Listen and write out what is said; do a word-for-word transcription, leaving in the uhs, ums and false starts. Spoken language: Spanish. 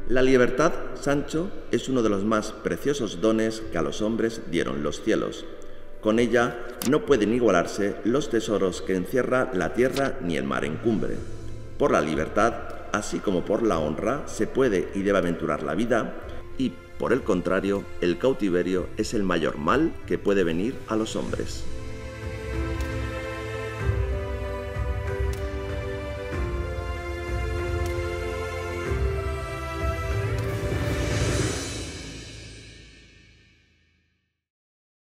La libertad, Sancho, es uno de los más preciosos dones que a los hombres dieron los cielos. Con ella no pueden igualarse los tesoros que encierra la tierra ni el mar en cumbre. Por la libertad, así como por la honra, se puede y debe aventurar la vida, y, por el contrario, el cautiverio es el mayor mal que puede venir a los hombres.